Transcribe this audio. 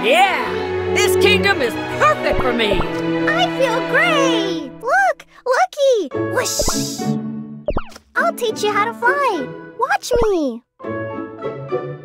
Yeah! This kingdom is perfect for me! I feel great! Look! Looky! Whoosh! I'll teach you how to fly. Watch me!